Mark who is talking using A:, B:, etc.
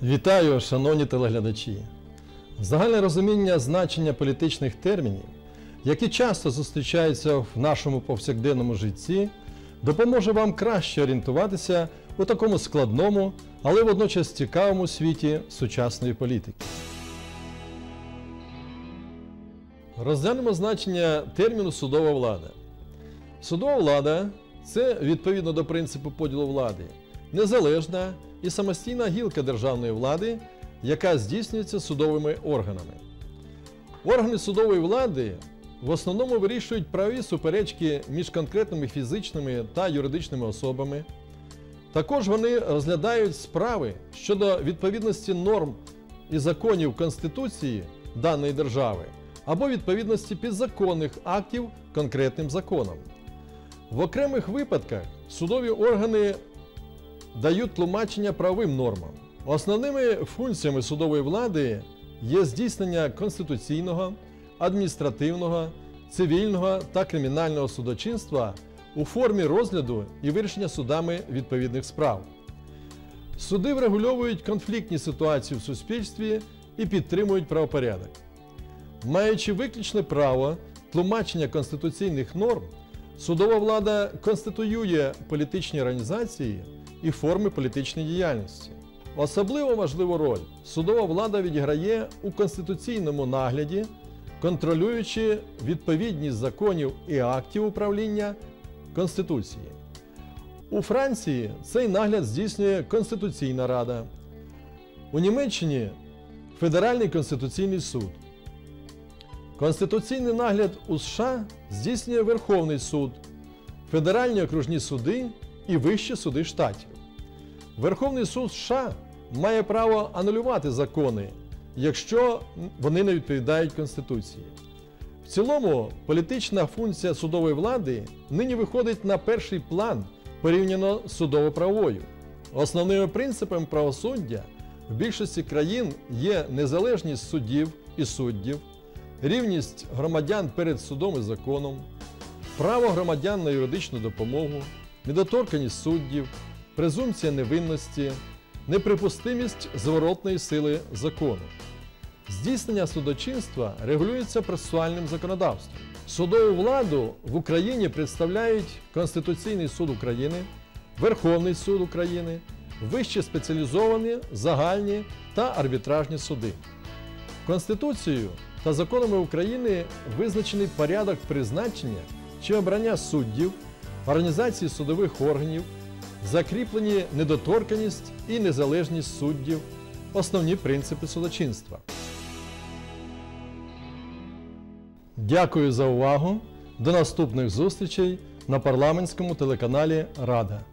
A: Вітаю, шановні телеглядачі! Загальне розуміння значення політичних термінів, які часто зустрічаються в нашому повсякденному житті, допоможе вам краще орієнтуватися у такому складному, але водночас цікавому світі сучасної політики. Розглянемо значення терміну «судова влада». Судова влада – це, відповідно до принципу поділу влади, незалежна і самостійна гілка державної влади, яка здійснюється судовими органами. Органи судової влади в основному вирішують правові суперечки між конкретними фізичними та юридичними особами. Також вони розглядають справи щодо відповідності норм і законів Конституції даної держави або відповідності підзаконних актів конкретним законам. В окремих випадках судові органи дають тлумачення правовим нормам. Основними функціями судової влади є здійснення конституційного, адміністративного, цивільного та кримінального судочинства у формі розгляду і вирішення судами відповідних справ. Суди врегульовують конфліктні ситуації в суспільстві і підтримують правопорядок. Маючи виключне право тлумачення конституційних норм, судова влада конституює політичні організації і форми політичної діяльності. Особливо важливу роль судова влада відіграє у конституційному нагляді, контролюючи відповідність законів і актів управління Конституції. У Франції цей нагляд здійснює Конституційна Рада, у Німеччині – Федеральний Конституційний суд. Конституційний нагляд у США здійснює Верховний суд, федеральні окружні суди і вищі суди штатів. Верховний суд США має право анулювати закони, якщо вони не відповідають Конституції. В цілому, політична функція судової влади нині виходить на перший план порівняно з судово-правовою. Основними принципами правосуддя в більшості країн є незалежність судів і суддів, рівність громадян перед судом і законом, право громадян на юридичну допомогу, недоторканність суддів, презумпція невинності, неприпустимість зворотної сили закону. Здійснення судочинства регулюється процесуальним законодавством. Судову владу в Україні представляють Конституційний суд України, Верховний суд України, вищі спеціалізовані, загальні та арбітражні суди. Конституцією та законами України визначений порядок призначення чи обрання суддів, організації судових органів, закріплені недоторканність і незалежність суддів, основні принципи судочинства. Дякую за увагу. До наступних зустрічей на парламентському телеканалі «Рада».